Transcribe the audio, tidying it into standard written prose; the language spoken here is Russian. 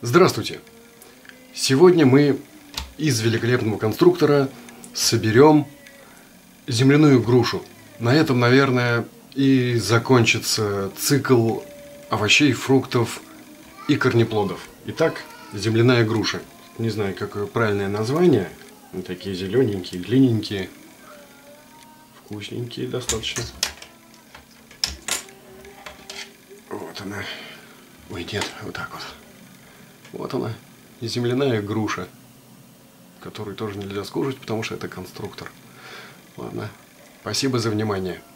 Здравствуйте! Сегодня мы из великолепного конструктора соберем земляную грушу. На этом, наверное, и закончится цикл овощей, фруктов и корнеплодов. Итак, земляная груша. Не знаю, какое правильное название. Они такие зелененькие, длинненькие, вкусненькие достаточно. Вот она. Ой, нет, вот так вот. Вот она, земляная груша, которую тоже нельзя скушать, потому что это конструктор. Ладно, спасибо за внимание.